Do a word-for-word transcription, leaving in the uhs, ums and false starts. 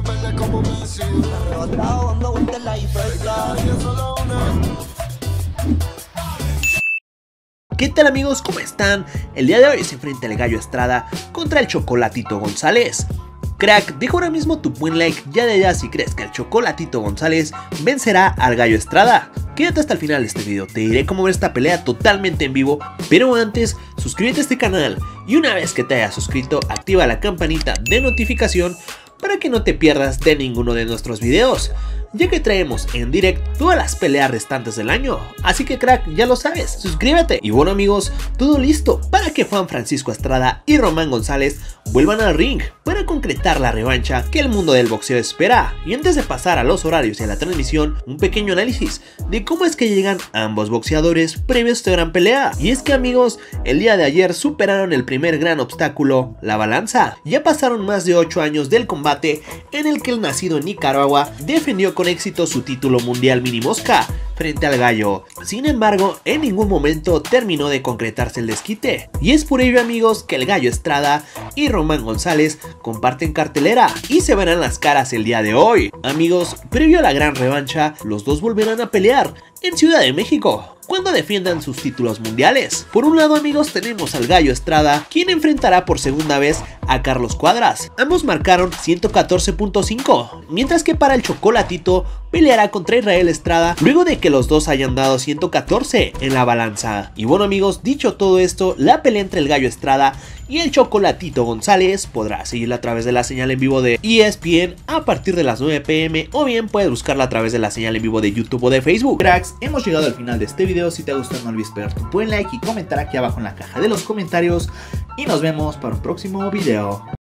¿Qué tal amigos? ¿Cómo están? El día de hoy se enfrenta el Gallo Estrada contra el Chocolatito González. Crack, deja ahora mismo tu buen like ya de allá si crees que el Chocolatito González vencerá al Gallo Estrada. Quédate hasta el final de este video, te diré cómo ver esta pelea totalmente en vivo, pero antes, suscríbete a este canal y una vez que te hayas suscrito, activa la campanita de notificación para que no te pierdas de ninguno de nuestros videos, ya que traemos en directo todas las peleas restantes del año. Así que crack, ya lo sabes, suscríbete. Y bueno amigos, todo listo para que Juan Francisco Estrada y Román González vuelvan al ring para concretar la revancha que el mundo del boxeo espera. Y antes de pasar a los horarios y a la transmisión, un pequeño análisis de cómo es que llegan ambos boxeadores previo a esta gran pelea. Y es que amigos, el día de ayer superaron el primer gran obstáculo, la balanza. Ya pasaron más de ocho años del combate en el que el nacido en Nicaragua defendió con éxito su título mundial mini mosca frente al Gallo. Sin embargo, en ningún momento terminó de concretarse el desquite. Y es por ello amigos que el Gallo Estrada y Román González comparten cartelera y se verán las caras el día de hoy. Amigos, previo a la gran revancha, los dos volverán a pelear en Ciudad de México cuando defiendan sus títulos mundiales. Por un lado amigos tenemos al Gallo Estrada, quien enfrentará por segunda vez a Carlos Cuadras. Ambos marcaron ciento catorce punto cinco, mientras que para el Chocolatito peleará contra Israel Estrada luego de que los dos hayan dado ciento catorce en la balanza. Y bueno amigos, dicho todo esto, la pelea entre el Gallo Estrada y el Chocolatito González podrá seguirla a través de la señal en vivo de E S P N a partir de las nueve p m o bien puedes buscarla a través de la señal en vivo de YouTube o de Facebook. Cracks, hemos llegado al final de este video. Si te gustó no olvides pegar tu buen like y comentar aquí abajo en la caja de los comentarios y nos vemos para un próximo video.